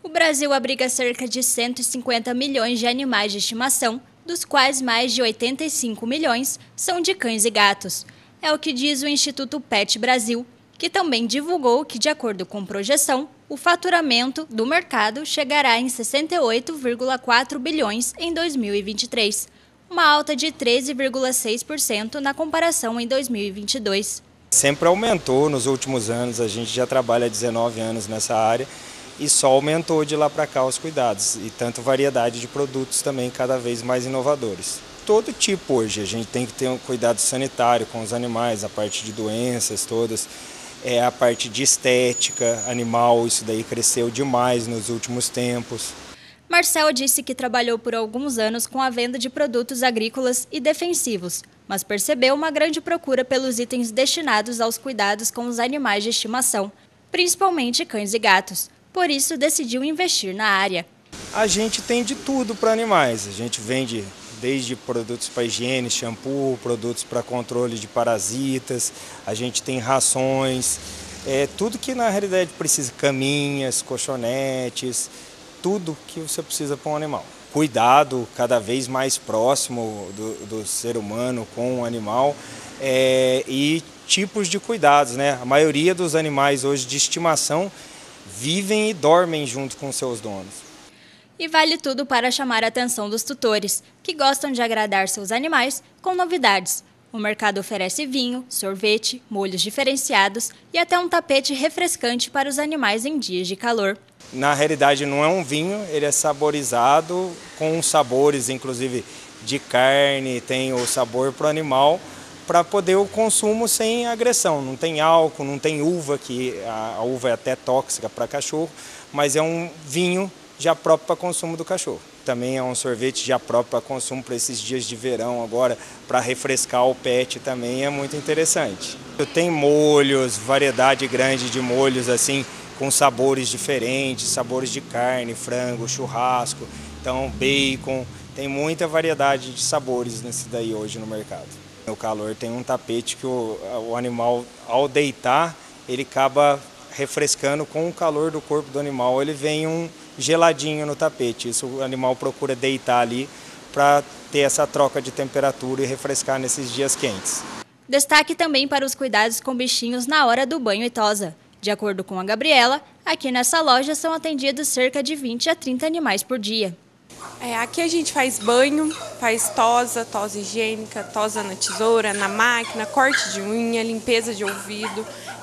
O Brasil abriga cerca de 150 milhões de animais de estimação, dos quais mais de 85 milhões são de cães e gatos. É o que diz o Instituto Pet Brasil, que também divulgou que, de acordo com projeção, o faturamento do mercado chegará em 68,4 bilhões em 2023, uma alta de 13,6% na comparação em 2022. Sempre aumentou nos últimos anos, a gente já trabalha há 19 anos nessa área e só aumentou de lá para cá os cuidados e tanto variedade de produtos também cada vez mais inovadores. Todo tipo hoje, a gente tem que ter um cuidado sanitário com os animais, a parte de doenças todas, a parte de estética animal, isso daí cresceu demais nos últimos tempos. Marcel disse que trabalhou por alguns anos com a venda de produtos agrícolas e defensivos, mas percebeu uma grande procura pelos itens destinados aos cuidados com os animais de estimação, principalmente cães e gatos. Por isso, decidiu investir na área. A gente tem de tudo para animais. A gente vende desde produtos para higiene, shampoo, produtos para controle de parasitas. A gente tem rações, tudo que na realidade precisa, caminhas, colchonetes, tudo que você precisa para um animal. Cuidado cada vez mais próximo do ser humano com o animal e tipos de cuidados, né? A maioria dos animais hoje de estimação vivem e dormem junto com seus donos. E vale tudo para chamar a atenção dos tutores, que gostam de agradar seus animais com novidades. O mercado oferece vinho, sorvete, molhos diferenciados e até um tapete refrescante para os animais em dias de calor. Na realidade não é um vinho, ele é saborizado com sabores, inclusive de carne, tem o sabor para o animal, para poder o consumo sem agressão. Não tem álcool, não tem uva, que a uva é até tóxica para cachorro, mas é um vinho já próprio para consumo do cachorro. Também é um sorvete já próprio para consumo para esses dias de verão agora, para refrescar o pet também é muito interessante. Tem molhos, variedade grande de molhos assim, com sabores diferentes, sabores de carne, frango, churrasco, então bacon, tem muita variedade de sabores nesse daí hoje no mercado. No calor tem um tapete que o animal, ao deitar, ele acaba refrescando com o calor do corpo do animal, ele vem um geladinho no tapete, isso o animal procura deitar ali para ter essa troca de temperatura e refrescar nesses dias quentes. Destaque também para os cuidados com bichinhos na hora do banho e tosa. De acordo com a Gabriela, aqui nessa loja são atendidos cerca de 20 a 30 animais por dia. Aqui a gente faz banho, faz tosa higiênica, tosa na tesoura, na máquina, corte de unha, limpeza de ouvido,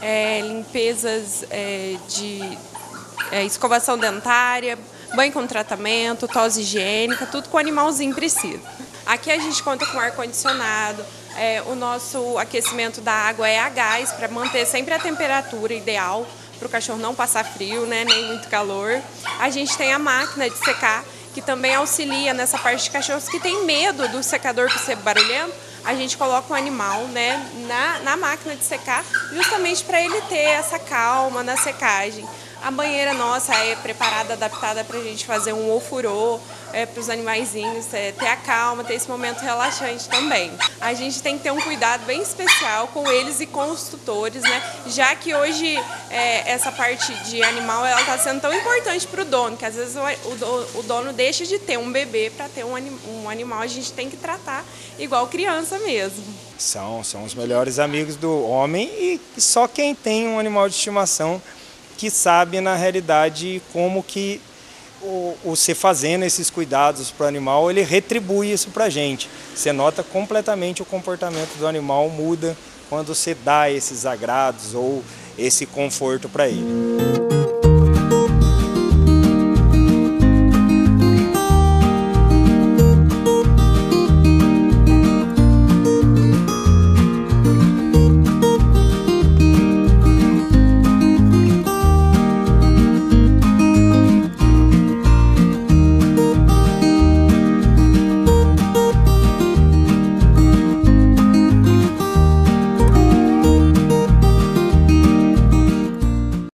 limpezas de escovação dentária, banho com tratamento, tosa higiênica, tudo que o animalzinho precisa. Aqui a gente conta com ar-condicionado, o nosso aquecimento da água é a gás, para manter sempre a temperatura ideal, para o cachorro não passar frio, né, nem muito calor. A gente tem a máquina de secar, que também auxilia nessa parte de cachorros que tem medo do secador por ser barulhento. A gente coloca o animal, né, na máquina de secar, justamente para ele ter essa calma na secagem. A banheira nossa é preparada, adaptada para a gente fazer um ofurô para os animaizinhos, ter a calma, ter esse momento relaxante também. A gente tem que ter um cuidado bem especial com eles e com os tutores, né? Já que hoje essa parte de animal está sendo tão importante para o dono, que às vezes o dono deixa de ter um bebê para ter um animal, a gente tem que tratar igual criança mesmo. São os melhores amigos do homem e só quem tem um animal de estimação que sabe na realidade como que você fazendo esses cuidados para o animal, ele retribui isso para a gente. Você nota completamente o comportamento do animal muda quando você dá esses agrados ou esse conforto para ele.